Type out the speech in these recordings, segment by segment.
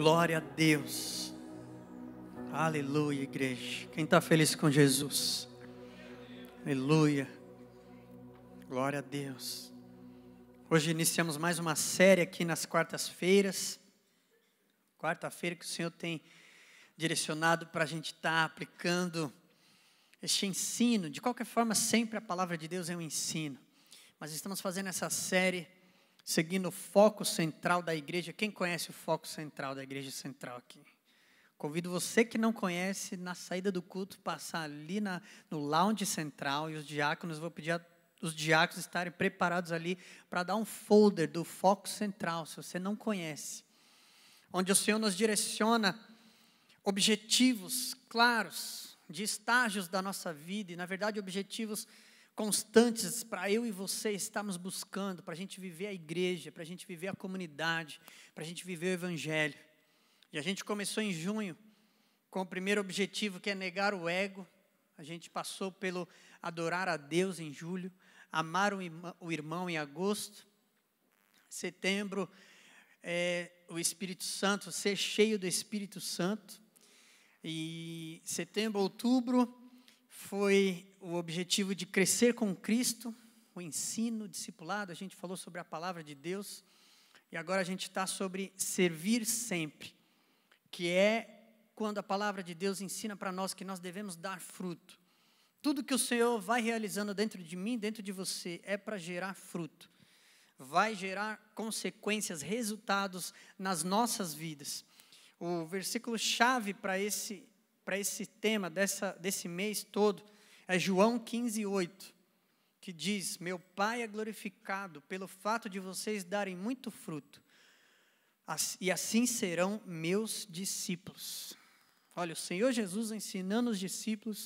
Glória a Deus. Aleluia, igreja. Quem está feliz com Jesus? Aleluia. Glória a Deus. Hoje iniciamos mais uma série aqui nas quartas-feiras. Quarta-feira que o Senhor tem direcionado para a gente estar aplicando este ensino. De qualquer forma, sempre a palavra de Deus é um ensino. Mas estamos fazendo essa série seguindo o foco central da igreja. Quem conhece o foco central da igreja central aqui? Convido você que não conhece, na saída do culto, passar ali no lounge central, e os diáconos, vou pedir os diáconos estarem preparados ali para dar um folder do foco central, se você não conhece. Onde o Senhor nos direciona objetivos claros, de estágios da nossa vida, e na verdade objetivos constantes para eu e você estarmos buscando, para a gente viver a igreja, para a gente viver a comunidade, para a gente viver o evangelho. E a gente começou em junho com o primeiro objetivo, que é negar o ego. A gente passou pelo adorar a Deus em julho, amar o irmão em agosto. Setembro, o Espírito Santo, ser cheio do Espírito Santo. E setembro, outubro, foi o objetivo de crescer com Cristo, o ensino, o discipulado. A gente falou sobre a palavra de Deus. E agora a gente está sobre servir sempre, que é quando a palavra de Deus ensina para nós que nós devemos dar fruto. Tudo que o Senhor vai realizando dentro de mim, dentro de você, é para gerar fruto. Vai gerar consequências, resultados nas nossas vidas. O versículo-chave para esse tema desse mês todo é João 15:8, que diz: meu Pai é glorificado pelo fato de vocês darem muito fruto, e assim serão meus discípulos. Olha, o Senhor Jesus ensinando os discípulos,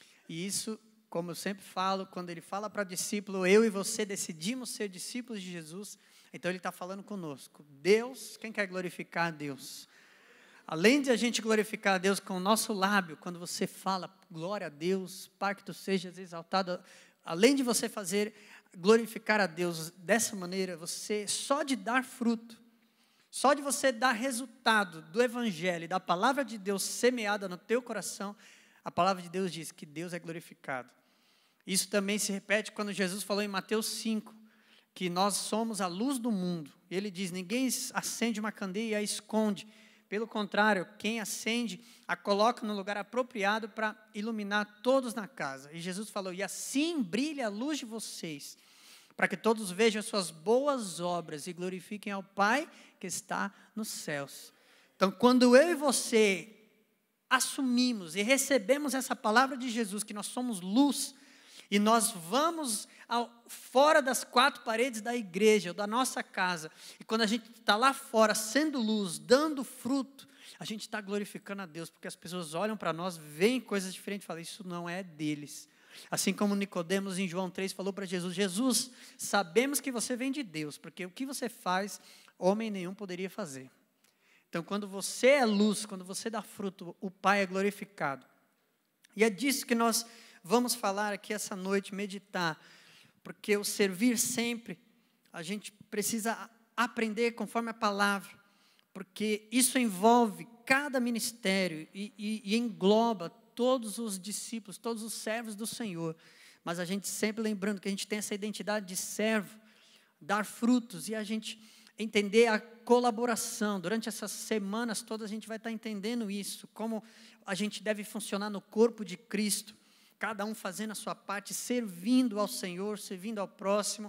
e isso, como eu sempre falo, quando Ele fala para discípulo, eu e você decidimos ser discípulos de Jesus, então Ele está falando conosco. Deus, quem quer glorificar a Deus? Além de a gente glorificar a Deus com o nosso lábio, quando você fala, glória a Deus, Pai que tu sejas exaltado, além de você glorificar a Deus dessa maneira, você, só de dar fruto, só de você dar resultado do Evangelho, da palavra de Deus semeada no teu coração, a palavra de Deus diz que Deus é glorificado. Isso também se repete quando Jesus falou em Mateus 5, que nós somos a luz do mundo. Ele diz, ninguém acende uma candeia e a esconde. Pelo contrário, quem acende, a coloca no lugar apropriado para iluminar todos na casa. E Jesus falou, e assim brilha a luz de vocês, para que todos vejam as suas boas obras e glorifiquem ao Pai que está nos céus. Então, quando eu e você assumimos e recebemos essa palavra de Jesus, que nós somos luz, e nós vamos fora das quatro paredes da igreja, ou da nossa casa, e quando a gente está lá fora, sendo luz, dando fruto, a gente está glorificando a Deus, porque as pessoas olham para nós, veem coisas diferentes e falam, isso não é deles. Assim como Nicodemos em João 3 falou para Jesus, Jesus, sabemos que você vem de Deus, porque o que você faz, homem nenhum poderia fazer. Então, quando você é luz, quando você dá fruto, o Pai é glorificado. E é disso que nós vamos falar aqui essa noite, meditar, porque o servir sempre, a gente precisa aprender conforme a palavra, porque isso envolve cada ministério e engloba todos os discípulos, todos os servos do Senhor, mas a gente sempre lembrando que a gente tem essa identidade de servo, dar frutos, e a gente entender a colaboração. Durante essas semanas todas a gente vai estar entendendo isso, como a gente deve funcionar no corpo de Cristo, cada um fazendo a sua parte, servindo ao Senhor, servindo ao próximo,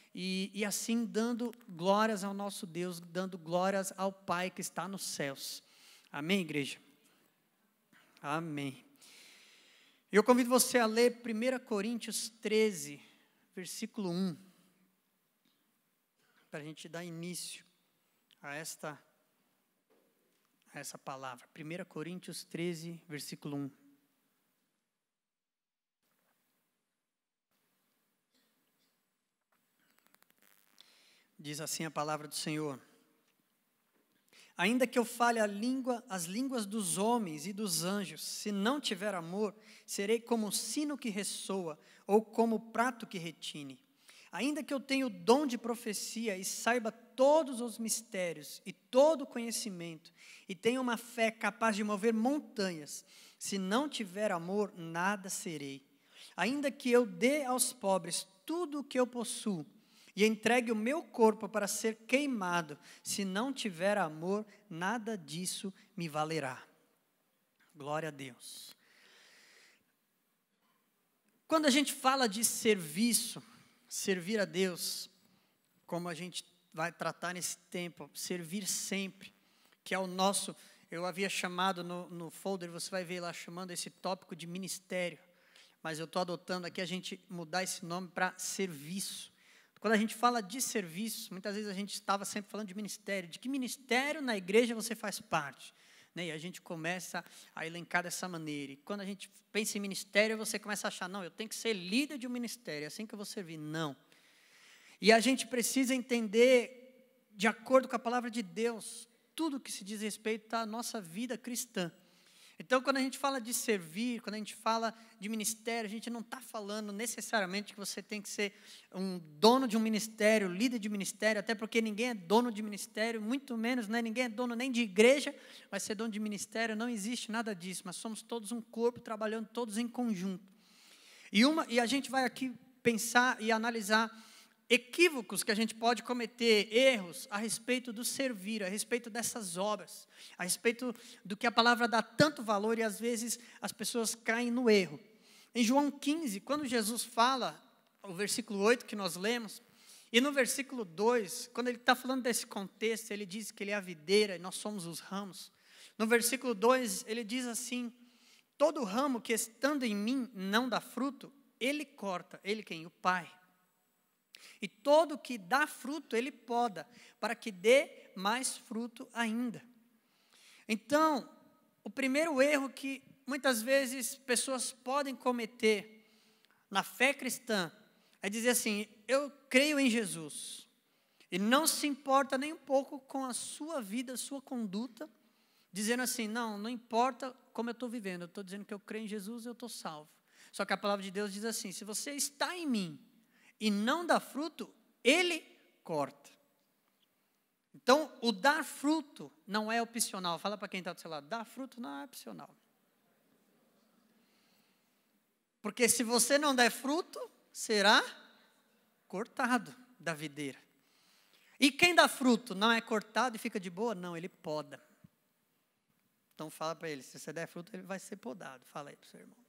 e assim dando glórias ao nosso Deus, dando glórias ao Pai que está nos céus. Amém, igreja? Amém. Eu convido você a ler 1 Coríntios 13, versículo 1, para a gente dar início a essa palavra. 1 Coríntios 13, versículo 1. Diz assim a palavra do Senhor. Ainda que eu fale as línguas dos homens e dos anjos, se não tiver amor, serei como o sino que ressoa, ou como o prato que retine. Ainda que eu tenha o dom de profecia e saiba todos os mistérios e todo o conhecimento, e tenho uma fé capaz de mover montanhas, se não tiver amor, nada serei. Ainda que eu dê aos pobres tudo o que eu possuo, e entregue o meu corpo para ser queimado, se não tiver amor, nada disso me valerá. Glória a Deus. Quando a gente fala de serviço, servir a Deus, como a gente vai tratar nesse tempo, servir sempre, que é o nosso, eu havia chamado no folder, você vai ver lá chamando esse tópico de ministério, mas eu estou adotando aqui a gente mudar esse nome para serviço. Quando a gente fala de serviço, muitas vezes a gente estava sempre falando de ministério. De que ministério na igreja você faz parte? Né? E a gente começa a elencar dessa maneira. E quando a gente pensa em ministério, você começa a achar, não, eu tenho que ser líder de um ministério, é assim que eu vou servir. Não. E a gente precisa entender, de acordo com a palavra de Deus, tudo que se diz respeito à nossa vida cristã. Então, quando a gente fala de servir, quando a gente fala de ministério, a gente não está falando necessariamente que você tem que ser um dono de um ministério, líder de ministério, até porque ninguém é dono de ministério, muito menos, né? Ninguém é dono nem de igreja, vai ser dono de ministério, não existe nada disso, mas somos todos um corpo, trabalhando todos em conjunto. E a gente vai aqui pensar e analisar equívocos que a gente pode cometer, erros a respeito do servir, a respeito dessas obras, a respeito do que a palavra dá tanto valor e às vezes as pessoas caem no erro. Em João 15, quando Jesus fala, o versículo 8 que nós lemos, e no versículo 2, quando ele está falando desse contexto, ele diz que ele é a videira e nós somos os ramos. No versículo 2, ele diz assim, todo ramo que estando em mim não dá fruto, ele corta, ele quem? O Pai. E todo que dá fruto, ele poda, para que dê mais fruto ainda. Então, o primeiro erro que muitas vezes pessoas podem cometer na fé cristã é dizer assim, eu creio em Jesus, e não se importa nem um pouco com a sua vida, a sua conduta, dizendo assim, não importa como eu estou vivendo, eu estou dizendo que eu creio em Jesus, eu estou salvo. Só que a palavra de Deus diz assim, se você está em mim, e não dá fruto, ele corta. Então, o dar fruto não é opcional. Fala para quem está do seu lado, dar fruto não é opcional. Porque se você não der fruto, será cortado da videira. E quem dá fruto não é cortado e fica de boa? Não, ele poda. Então fala para ele, se você der fruto, ele vai ser podado. Fala aí para o seu irmão.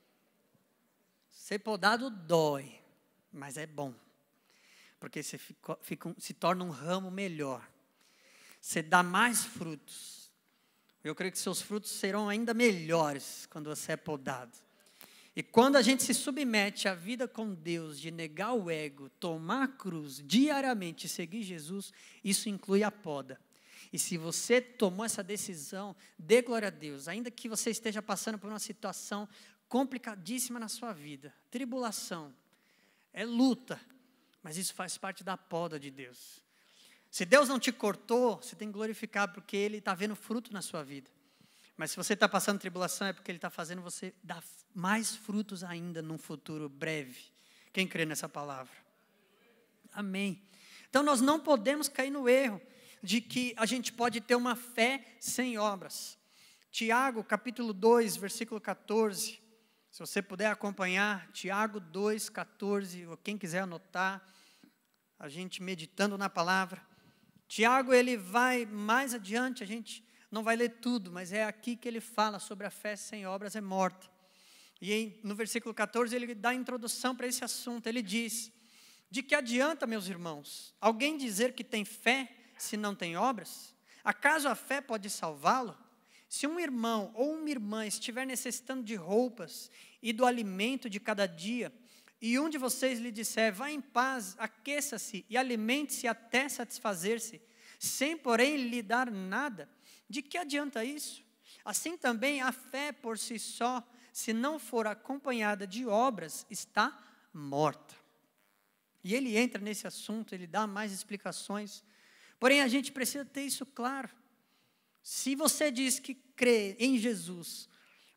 Ser podado dói. Mas é bom, porque você se torna um ramo melhor, você dá mais frutos, eu creio que seus frutos serão ainda melhores quando você é podado, e quando a gente se submete à vida com Deus, de negar o ego, tomar a cruz diariamente e seguir Jesus, isso inclui a poda, e se você tomou essa decisão, dê glória a Deus, ainda que você esteja passando por uma situação complicadíssima na sua vida, tribulação, é luta, mas isso faz parte da poda de Deus. Se Deus não te cortou, você tem que glorificar, porque Ele está vendo fruto na sua vida. Mas se você está passando tribulação, é porque Ele está fazendo você dar mais frutos ainda num futuro breve. Quem crê nessa palavra? Amém. Então nós não podemos cair no erro de que a gente pode ter uma fé sem obras. Tiago, capítulo 2, versículo 14. Se você puder acompanhar, Tiago 2, 14, ou quem quiser anotar, a gente meditando na palavra. Tiago, ele vai mais adiante, a gente não vai ler tudo, mas é aqui que ele fala sobre a fé sem obras é morta. E no versículo 14, ele dá a introdução para esse assunto, ele diz, de que adianta, meus irmãos, alguém dizer que tem fé se não tem obras? Acaso a fé pode salvá-lo? Se um irmão ou uma irmã estiver necessitando de roupas e do alimento de cada dia, e um de vocês lhe disser, vá em paz, aqueça-se e alimente-se até satisfazer-se, sem porém lhe dar nada, de que adianta isso? Assim também a fé por si só, se não for acompanhada de obras, está morta. E ele entra nesse assunto, ele dá mais explicações, porém a gente precisa ter isso claro. Se você diz que crê em Jesus,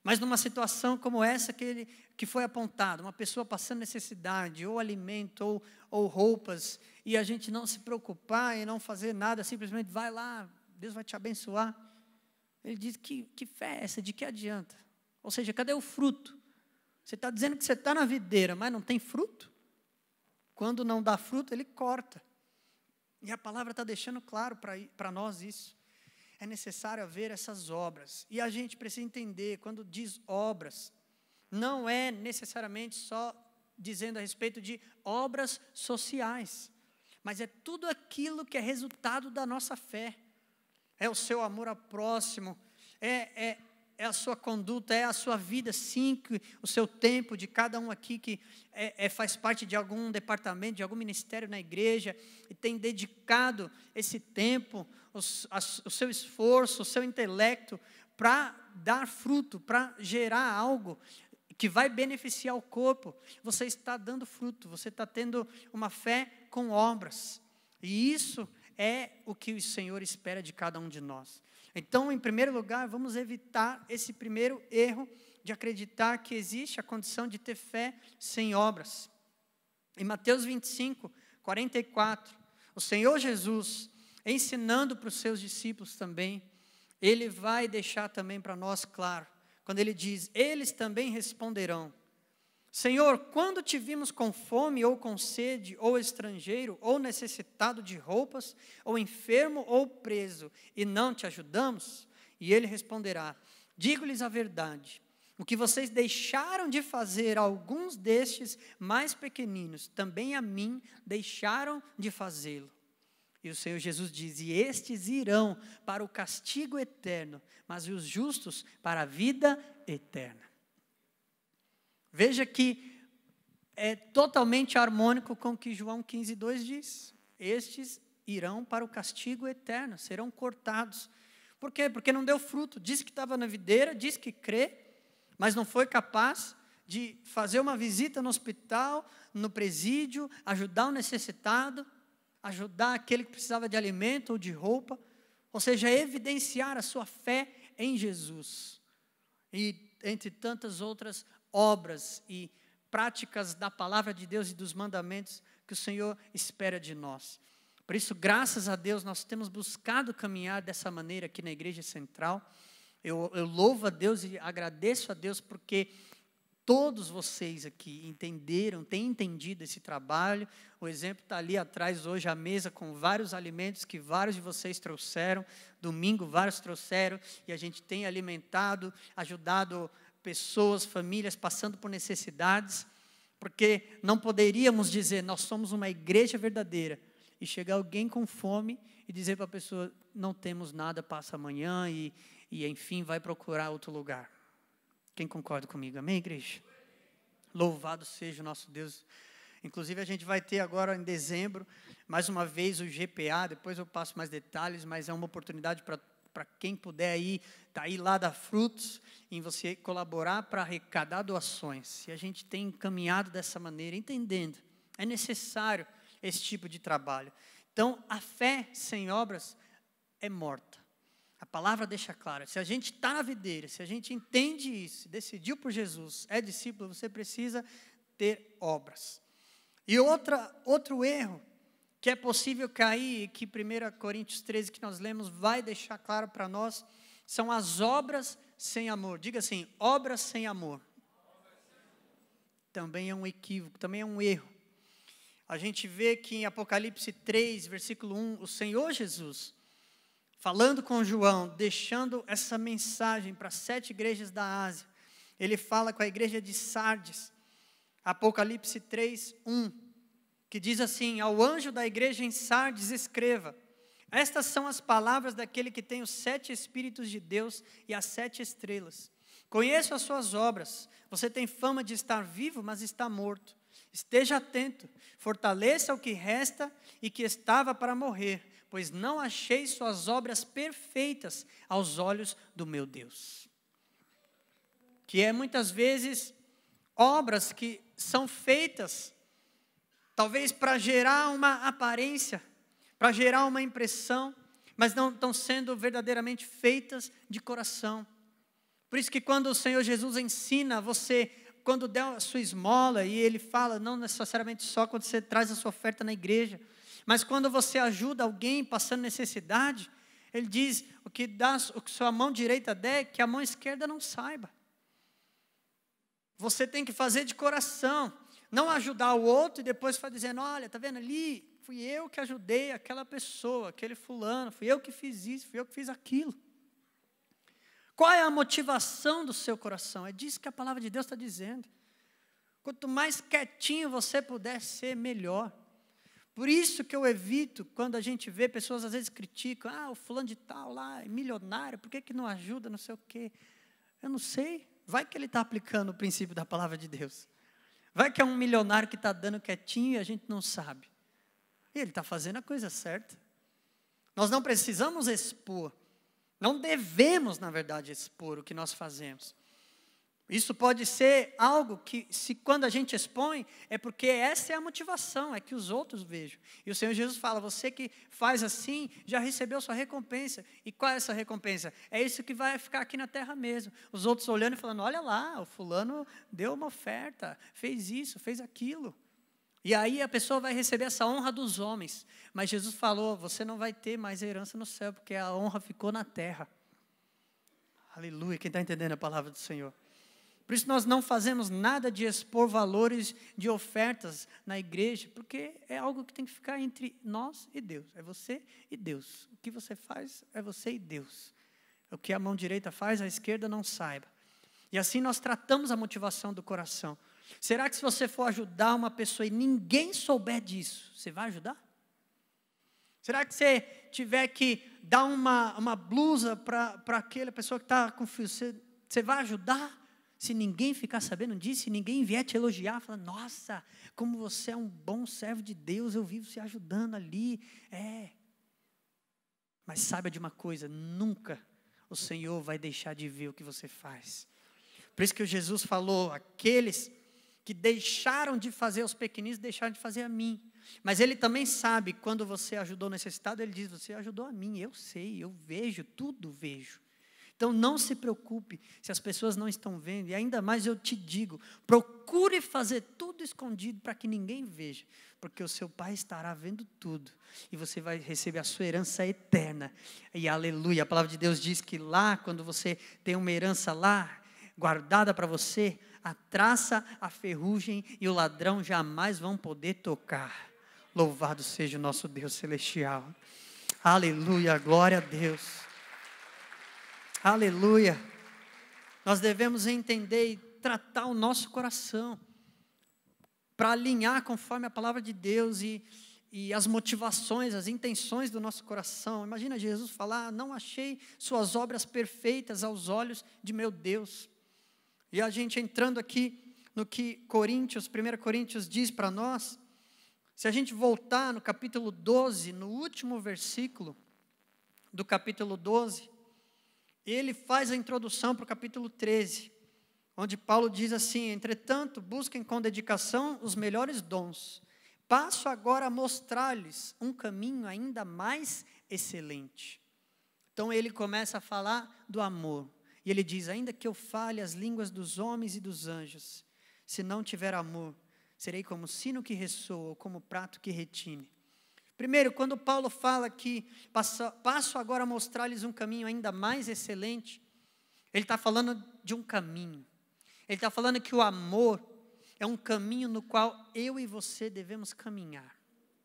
Mas numa situação como essa que foi apontada, uma pessoa passando necessidade, ou alimento, ou roupas, e a gente não se preocupar e não fazer nada, simplesmente vai lá, Deus vai te abençoar. Ele diz, que fé é essa? De que adianta? Ou seja, cadê o fruto? Você está dizendo que você está na videira, mas não tem fruto? Quando não dá fruto, ele corta. E a palavra está deixando claro para nós isso. É necessário haver essas obras. E a gente precisa entender, quando diz obras, não é necessariamente só dizendo a respeito de obras sociais, mas é tudo aquilo que é resultado da nossa fé. É o seu amor ao próximo, é a sua conduta, é a sua vida, sim, o seu tempo de cada um aqui que faz parte de algum departamento, de algum ministério na igreja, e tem dedicado esse tempo, o seu esforço, o seu intelecto, para dar fruto, para gerar algo que vai beneficiar o corpo. Você está dando fruto, você está tendo uma fé com obras, e isso é o que o Senhor espera de cada um de nós. Então, em primeiro lugar, vamos evitar esse primeiro erro de acreditar que existe a condição de ter fé sem obras. Em Mateus 25, 44, o Senhor Jesus, ensinando para os seus discípulos também, Ele vai deixar também para nós claro, quando Ele diz, eles também responderão, Senhor, quando te vimos com fome, ou com sede, ou estrangeiro, ou necessitado de roupas, ou enfermo, ou preso, e não te ajudamos? E ele responderá, digo-lhes a verdade, o que vocês deixaram de fazer a alguns destes mais pequeninos, também a mim deixaram de fazê-lo. E o Senhor Jesus diz, e estes irão para o castigo eterno, mas os justos para a vida eterna. Veja que é totalmente harmônico com o que João 15:2 diz. Estes irão para o castigo eterno, serão cortados. Por quê? Porque não deu fruto. Disse que estava na videira, disse que crê, mas não foi capaz de fazer uma visita no hospital, no presídio, ajudar o necessitado, ajudar aquele que precisava de alimento ou de roupa. Ou seja, evidenciar a sua fé em Jesus. E entre tantas outras obras e práticas da palavra de Deus e dos mandamentos que o Senhor espera de nós. Por isso, graças a Deus, nós temos buscado caminhar dessa maneira aqui na Igreja Central. Eu louvo a Deus e agradeço a Deus porque todos vocês aqui entenderam, têm entendido esse trabalho. O exemplo está ali atrás hoje, a mesa com vários alimentos que vários de vocês trouxeram. Domingo, vários trouxeram e a gente tem alimentado, ajudado pessoas, famílias passando por necessidades, porque não poderíamos dizer, nós somos uma igreja verdadeira, e chegar alguém com fome e dizer para a pessoa, não temos nada, passa amanhã e enfim, vai procurar outro lugar. Quem concorda comigo? Amém, igreja? Louvado seja o nosso Deus. Inclusive, a gente vai ter agora em dezembro, mais uma vez o GPA, depois eu passo mais detalhes, mas é uma oportunidade para quem puder ir, tá aí lá dar frutos, em você colaborar para arrecadar doações. E a gente tem caminhado dessa maneira, entendendo, é necessário esse tipo de trabalho. Então, a fé sem obras é morta. A palavra deixa claro, se a gente está na videira, se a gente entende isso, decidiu por Jesus, é discípulo, você precisa ter obras. E outro erro, que é possível cair, que 1 Coríntios 13, que nós lemos, vai deixar claro para nós, são as obras sem amor. Diga assim, obras sem amor. Também é um equívoco, também é um erro. A gente vê que em Apocalipse 3, versículo 1, o Senhor Jesus, falando com João, deixando essa mensagem para 7 igrejas da Ásia, ele fala com a igreja de Sardes, Apocalipse 3, 1, que diz assim, ao anjo da igreja em Sardes escreva, estas são as palavras daquele que tem os 7 Espíritos de Deus e as 7 estrelas. Conheço as suas obras, você tem fama de estar vivo, mas está morto. Esteja atento, fortaleça o que resta e que estava para morrer, pois não achei suas obras perfeitas aos olhos do meu Deus. Que é muitas vezes obras que são feitas, talvez para gerar uma aparência, para gerar uma impressão, mas não estão sendo verdadeiramente feitas de coração. Por isso que quando o Senhor Jesus ensina você, quando der a sua esmola, e Ele fala, não necessariamente só quando você traz a sua oferta na igreja, mas quando você ajuda alguém passando necessidade, Ele diz, o que sua mão direita der, que a mão esquerda não saiba. Você tem que fazer de coração, não ajudar o outro e depois ficar dizendo, olha, está vendo ali, fui eu que ajudei aquela pessoa, aquele fulano, fui eu que fiz isso, fui eu que fiz aquilo. Qual é a motivação do seu coração? É disso que a palavra de Deus está dizendo. Quanto mais quietinho você puder ser, melhor. Por isso que eu evito, quando a gente vê pessoas às vezes criticam, o fulano de tal lá é milionário, por que não ajuda, não sei o quê. Eu não sei, vai que ele está aplicando o princípio da palavra de Deus. Vai que é um milionário que está dando quietinho e a gente não sabe. E ele está fazendo a coisa certa. Nós não precisamos expor. Não devemos, na verdade, expor o que nós fazemos. Isso pode ser algo que, quando a gente expõe, é porque essa é a motivação, é que os outros vejam. E o Senhor Jesus fala, você que faz assim, já recebeu sua recompensa. E qual é essa recompensa? É isso que vai ficar aqui na terra mesmo. Os outros olhando e falando, olha lá, o fulano deu uma oferta, fez isso, fez aquilo. E aí a pessoa vai receber essa honra dos homens. Mas Jesus falou, você não vai ter mais herança no céu, porque a honra ficou na terra. Aleluia, quem está entendendo a palavra do Senhor? Por isso nós não fazemos nada de expor valores de ofertas na igreja, porque é algo que tem que ficar entre nós e Deus. É você e Deus. O que você faz é você e Deus. O que a mão direita faz, a esquerda não saiba. E assim nós tratamos a motivação do coração. Será que se você for ajudar uma pessoa e ninguém souber disso, você vai ajudar? Será que você tiver que dar uma blusa para aquela pessoa que está com frio, você vai ajudar? Se ninguém ficar sabendo disso, se ninguém vier te elogiar, falando, nossa, como você é um bom servo de Deus, eu vivo se ajudando ali. Mas saiba de uma coisa, nunca o Senhor vai deixar de ver o que você faz. Por isso que Jesus falou, aqueles que deixaram de fazer aos pequeninos, deixaram de fazer a mim. Mas Ele também sabe, quando você ajudou o necessitado, Ele diz, você ajudou a mim, eu sei, eu vejo, tudo vejo. Então não se preocupe se as pessoas não estão vendo, e ainda mais eu te digo, procure fazer tudo escondido para que ninguém veja, porque o seu Pai estará vendo tudo, e você vai receber a sua herança eterna, e aleluia, a palavra de Deus diz que lá, quando você tem uma herança lá, guardada para você, a traça, a ferrugem e o ladrão jamais vão poder tocar. Louvado seja o nosso Deus celestial. Aleluia, glória a Deus. Aleluia. Nós devemos entender e tratar o nosso coração para alinhar conforme a palavra de Deus e as motivações, as intenções do nosso coração. Imagina Jesus falar, não achei suas obras perfeitas aos olhos de meu Deus. E a gente entrando aqui no que 1 Coríntios diz para nós, se a gente voltar no capítulo 12, no último versículo do capítulo 12, ele faz a introdução para o capítulo 13, onde Paulo diz assim, entretanto, busquem com dedicação os melhores dons. Passo agora a mostrar-lhes um caminho ainda mais excelente. Então ele começa a falar do amor. E ele diz, ainda que eu fale as línguas dos homens e dos anjos, se não tiver amor, serei como sino que ressoa, ou como prato que retine. Primeiro, quando Paulo fala que passo agora a mostrar-lhes um caminho ainda mais excelente, ele está falando de um caminho. Ele está falando que o amor é um caminho no qual eu e você devemos caminhar.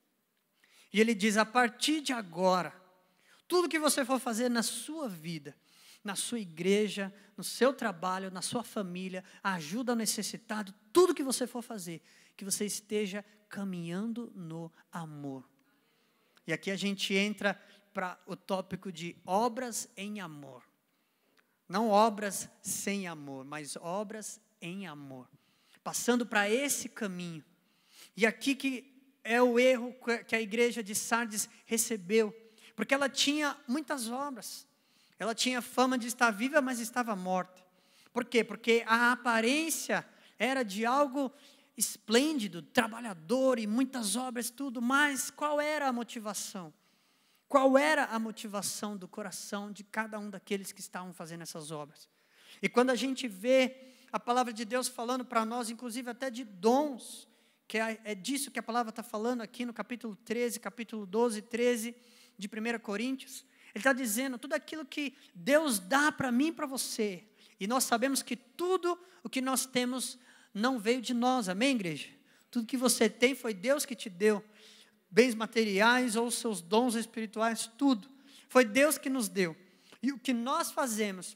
E ele diz, a partir de agora, tudo que você for fazer na sua vida, na sua igreja, no seu trabalho, na sua família, a ajuda ao necessitado, tudo que você for fazer, que você esteja caminhando no amor. E aqui a gente entra para o tópico de obras em amor. Não obras sem amor, mas obras em amor. Passando para esse caminho. E aqui que é o erro que a igreja de Sardes recebeu. Porque ela tinha muitas obras. Ela tinha fama de estar viva, mas estava morta. Por quê? Porque a aparência era de algo esplêndido, trabalhador e muitas obras, tudo. Mas qual era a motivação? Qual era a motivação do coração de cada um daqueles que estavam fazendo essas obras? E quando a gente vê a palavra de Deus falando para nós, inclusive até de dons, que é disso que a palavra está falando aqui no capítulo 13, capítulo 12, 13 de 1 Coríntios, ele está dizendo, tudo aquilo que Deus dá para mim e para você, e nós sabemos que tudo o que nós temos não veio de nós, amém, igreja? Tudo que você tem foi Deus que te deu, bens materiais ou seus dons espirituais, tudo, foi Deus que nos deu. E o que nós fazemos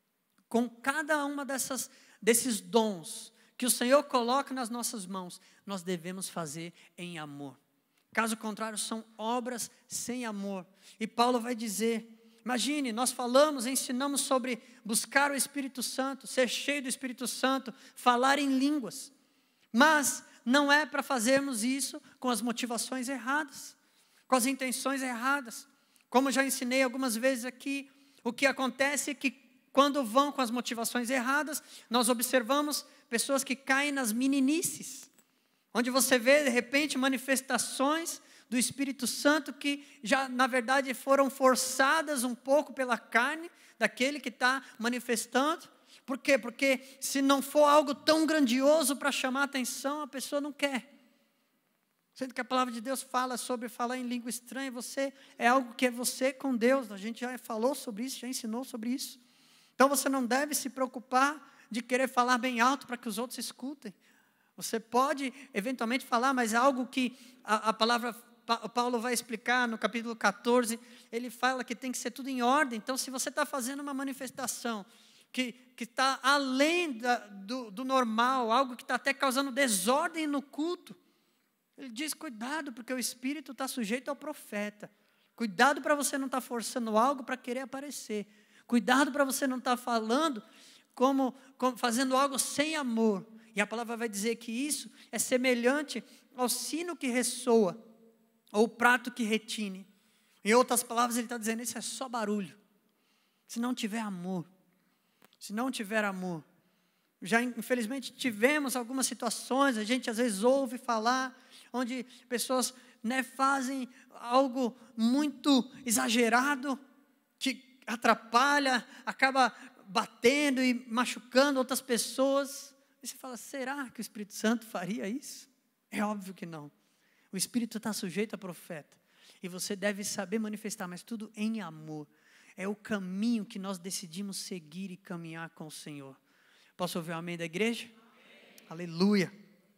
com cada uma desses dons que o Senhor coloca nas nossas mãos, nós devemos fazer em amor. Caso contrário, são obras sem amor. E Paulo vai dizer, imagine, nós falamos, ensinamos sobre buscar o Espírito Santo, ser cheio do Espírito Santo, falar em línguas. Mas não é para fazermos isso com as motivações erradas, com as intenções erradas. Como já ensinei algumas vezes aqui, o que acontece é que quando vão com as motivações erradas, nós observamos pessoas que caem nas meninices, onde você vê, de repente, manifestações do Espírito Santo que já, na verdade, foram forçadas um pouco pela carne daquele que está manifestando. Por quê? Porque se não for algo tão grandioso para chamar a atenção, a pessoa não quer. Sendo que a palavra de Deus fala sobre falar em língua estranha, é algo que é você com Deus. A gente já falou sobre isso, já ensinou sobre isso. Então você não deve se preocupar de querer falar bem alto para que os outros escutem. Você pode eventualmente falar, mas é algo que a palavra Paulo vai explicar no capítulo 14, ele fala que tem que ser tudo em ordem. Então se você está fazendo uma manifestação que está além do normal, algo que está até causando desordem no culto, ele diz, cuidado, porque o Espírito está sujeito ao profeta. Cuidado para você não estar forçando algo para querer aparecer. Cuidado para você não estar falando como fazendo algo sem amor. E a palavra vai dizer que isso é semelhante ao sino que ressoa, ou prato que retine. Em outras palavras, ele está dizendo, isso é só barulho. Se não tiver amor. Se não tiver amor. Já, infelizmente, tivemos algumas situações, a gente às vezes ouve falar, onde pessoas fazem algo muito exagerado, que atrapalha, acaba batendo e machucando outras pessoas. E você fala, será que o Espírito Santo faria isso? É óbvio que não. O Espírito está sujeito a profeta. E você deve saber manifestar, mas tudo em amor. É o caminho que nós decidimos seguir e caminhar com o Senhor. Posso ouvir o amém da igreja? Amém. Aleluia.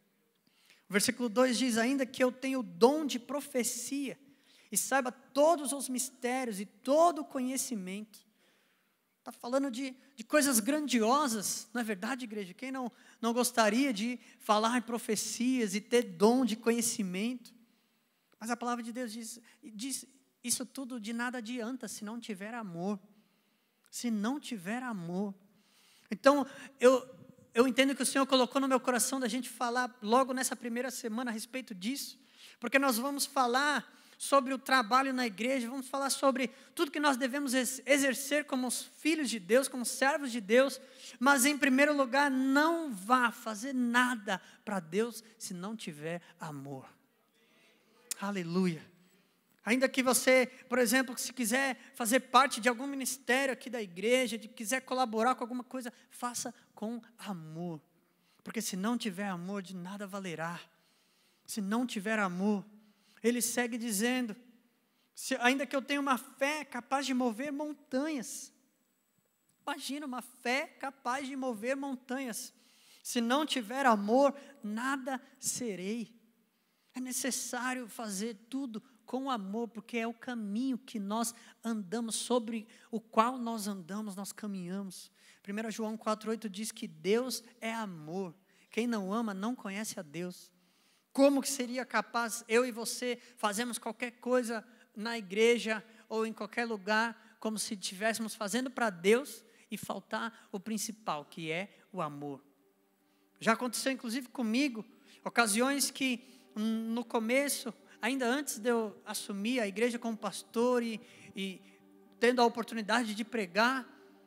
O versículo 2 diz ainda que eu tenho o dom de profecia e saiba todos os mistérios e todo o conhecimento. Está falando de coisas grandiosas, não é verdade, igreja? Quem não gostaria de falar em profecias e ter dom de conhecimento? Mas a palavra de Deus diz isso tudo de nada adianta se não tiver amor. Se não tiver amor. Então, eu entendo que o Senhor colocou no meu coração da gente falar logo nessa primeira semana a respeito disso, porque nós vamos falar sobre o trabalho na igreja, vamos falar sobre tudo que nós devemos exercer como os filhos de Deus, como servos de Deus, mas em primeiro lugar, não vá fazer nada para Deus se não tiver amor. Aleluia. Ainda que você, por exemplo, se quiser fazer parte de algum ministério aqui da igreja, quiser colaborar com alguma coisa, faça com amor. Porque se não tiver amor, de nada valerá. Se não tiver amor, ele segue dizendo, ainda que eu tenha uma fé capaz de mover montanhas. Imagina uma fé capaz de mover montanhas. Se não tiver amor, nada serei. É necessário fazer tudo com amor, porque é o caminho que nós andamos, sobre o qual nós andamos, nós caminhamos. 1 João 4,8 diz que Deus é amor. Quem não ama não conhece a Deus. Como que seria capaz eu e você fazermos qualquer coisa na igreja ou em qualquer lugar, como se estivéssemos fazendo para Deus e faltar o principal, que é o amor. Já aconteceu inclusive comigo, ocasiões que no começo, ainda antes de eu assumir a igreja como pastor e tendo a oportunidade de pregar,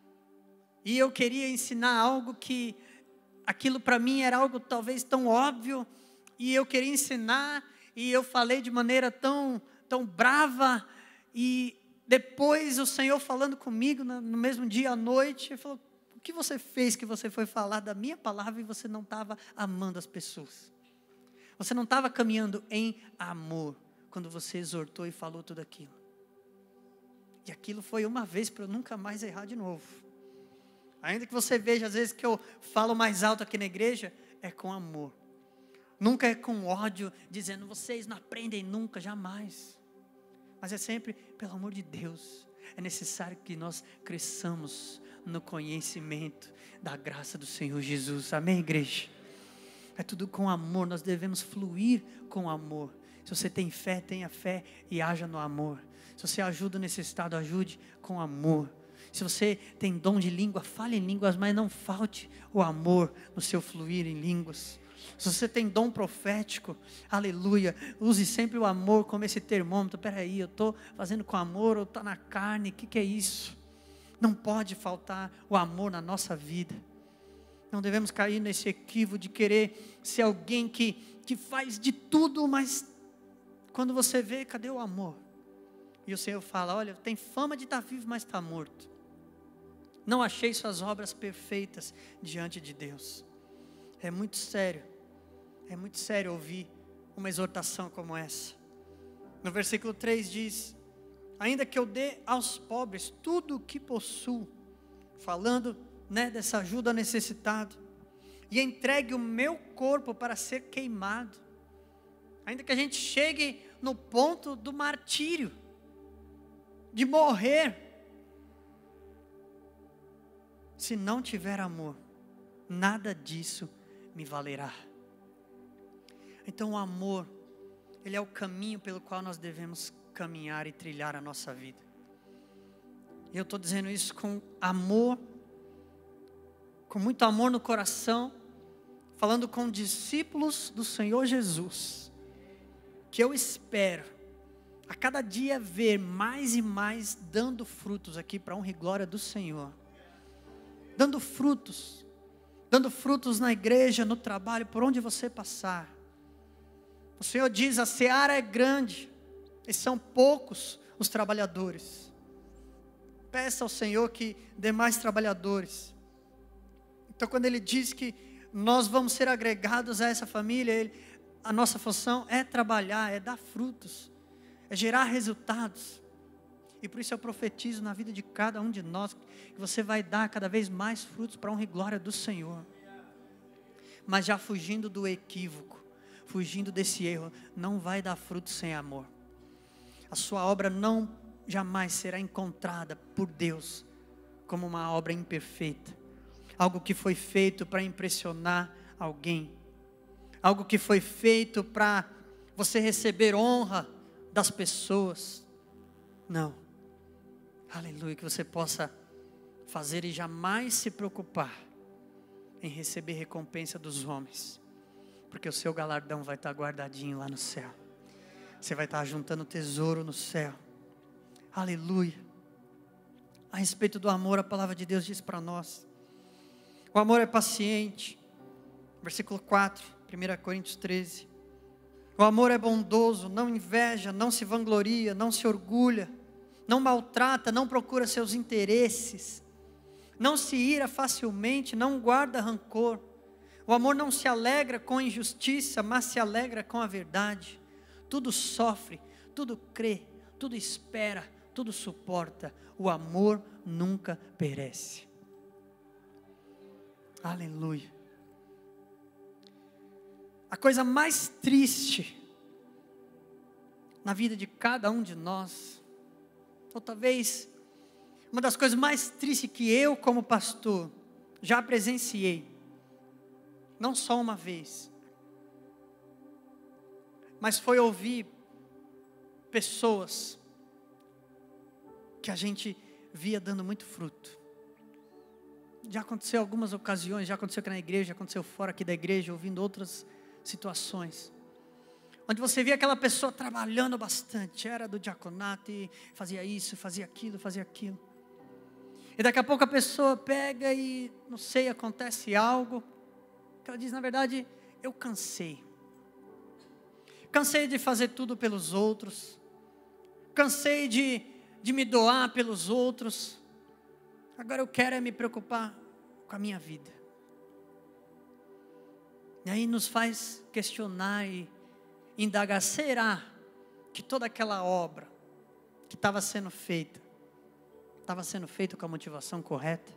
e eu queria ensinar algo que, aquilo para mim era algo talvez tão óbvio, e eu queria ensinar, e eu falei de maneira tão brava, e depois o Senhor falando comigo no mesmo dia à noite, ele falou, o que você fez que você foi falar da minha palavra e você não estava amando as pessoas? Você não estava caminhando em amor quando você exortou e falou tudo aquilo. E aquilo foi uma vez para eu nunca mais errar de novo. Ainda que você veja às vezes que eu falo mais alto aqui na igreja, é com amor. Nunca é com ódio, dizendo vocês não aprendem nunca, jamais. Mas é sempre pelo amor de Deus. É necessário que nós cresçamos no conhecimento da graça do Senhor Jesus. Amém, igreja? É tudo com amor, nós devemos fluir com amor. Se você tem fé, tenha fé e haja no amor. Se você ajuda o necessitado, ajude com amor. Se você tem dom de língua, fale em línguas, mas não falte o amor no seu fluir em línguas. Se você tem dom profético, aleluia, use sempre o amor como esse termômetro. Peraí, eu estou fazendo com amor ou está na carne? O que é isso? Não pode faltar o amor na nossa vida. Não devemos cair nesse equívoco de querer ser alguém que faz de tudo, mas quando você vê, cadê o amor? E o Senhor fala, olha, tem fama de estar vivo, mas está morto. Não achei suas obras perfeitas diante de Deus. É muito sério ouvir uma exortação como essa. No versículo 3 diz, ainda que eu dê aos pobres tudo o que possuo, falando dessa ajuda ao necessitado, e entregue o meu corpo para ser queimado, ainda que a gente chegue no ponto do martírio, de morrer, se não tiver amor, nada disso me valerá. Então o amor, ele é o caminho pelo qual nós devemos caminhar e trilhar a nossa vida. E eu estou dizendo isso com amor, com muito amor no coração, falando com discípulos do Senhor Jesus, que eu espero a cada dia ver mais e mais dando frutos aqui para a honra e glória do Senhor. Dando frutos na igreja, no trabalho, por onde você passar. O Senhor diz, a seara é grande, e são poucos os trabalhadores. Peça ao Senhor que dê mais trabalhadores. Então quando Ele diz que nós vamos ser agregados a essa família, a nossa função é trabalhar, é dar frutos, é gerar resultados. E por isso eu profetizo na vida de cada um de nós, que você vai dar cada vez mais frutos para a honra e glória do Senhor. Mas já fugindo do equívoco, fugindo desse erro, não vai dar fruto sem amor. A sua obra não jamais será encontrada por Deus como uma obra imperfeita. Algo que foi feito para impressionar alguém. Algo que foi feito para você receber honra das pessoas. Não. Aleluia, que você possa fazer e jamais se preocupar em receber recompensa dos homens. Porque o seu galardão vai estar guardadinho lá no céu. Você vai estar juntando tesouro no céu. Aleluia. A respeito do amor, a palavra de Deus diz para nós. O amor é paciente. Versículo 4, 1 Coríntios 13. O amor é bondoso, não inveja, não se vangloria, não se orgulha, não maltrata, não procura seus interesses, não se ira facilmente, não guarda rancor. O amor não se alegra com a injustiça, mas se alegra com a verdade. Tudo sofre, tudo crê, tudo espera, tudo suporta. O amor nunca perece. Aleluia. A coisa mais triste na vida de cada um de nós, ou talvez uma das coisas mais tristes que eu como pastor já presenciei, não só uma vez, mas foi ouvir pessoas que a gente via dando muito fruto. Já aconteceu algumas ocasiões, já aconteceu aqui na igreja, já aconteceu fora aqui da igreja, ouvindo outras situações, onde você via aquela pessoa trabalhando bastante, era do diaconato e fazia isso, fazia aquilo, e daqui a pouco a pessoa pega e, não sei, acontece algo, que ela diz, na verdade, eu cansei de fazer tudo pelos outros, cansei de me doar pelos outros, agora eu quero é me preocupar com a minha vida? E aí nos faz questionar e indagar, será que toda aquela obra que estava sendo feita com a motivação correta?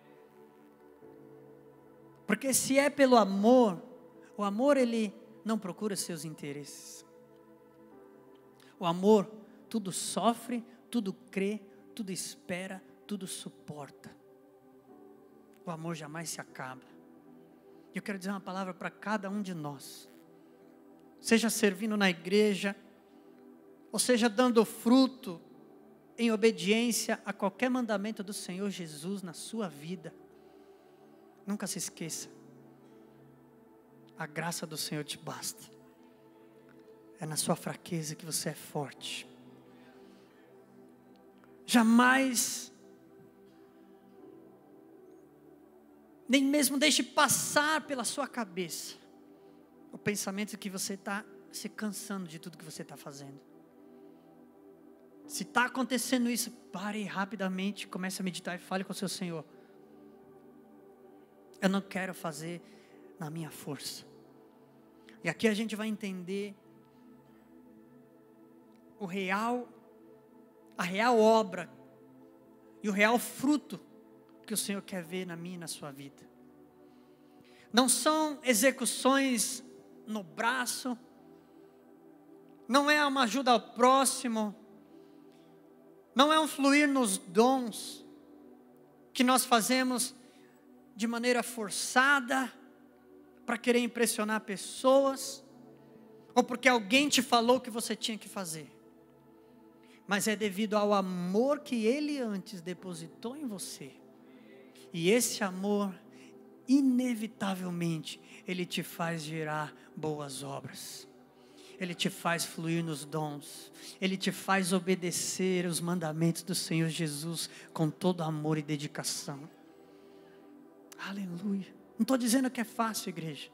Porque se é pelo amor, o amor ele não procura seus interesses. O amor tudo sofre, tudo crê, tudo espera, tudo suporta. O amor jamais se acaba. Eu quero dizer uma palavra para cada um de nós. Seja servindo na igreja, ou seja dando fruto em obediência a qualquer mandamento do Senhor Jesus na sua vida. Nunca se esqueça. A graça do Senhor te basta. É na sua fraqueza que você é forte. Jamais, nem mesmo deixe passar pela sua cabeça o pensamento de que você está se cansando de tudo que você está fazendo. Se está acontecendo isso, pare rapidamente, comece a meditar e fale com o seu Senhor. Eu não quero fazer na minha força. E aqui a gente vai entender a real obra e o real fruto que o Senhor quer ver na minha e na sua vida. Não são execuções no braço, não é uma ajuda ao próximo, não é um fluir nos dons que nós fazemos de maneira forçada para querer impressionar pessoas, ou porque alguém te falou que você tinha que fazer. Mas é devido ao amor que Ele antes depositou em você. E esse amor, inevitavelmente, Ele te faz gerar boas obras. Ele te faz fluir nos dons. Ele te faz obedecer os mandamentos do Senhor Jesus com todo amor e dedicação. Aleluia. Não estou dizendo que é fácil, igreja.